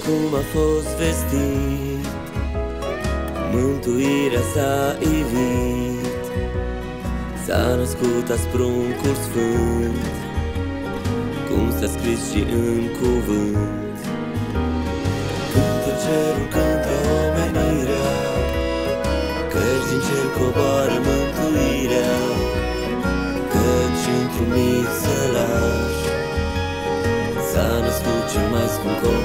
cum a fost vestit, mântuirea s-a ivit, s-a născut azi pruncul sfânt, cum s-a scris și în cuvânt. Cântă cerul, cântă omenirea, căci din cer coboară mântuirea, căci într-un mic sălaș s-a născut cel mai scump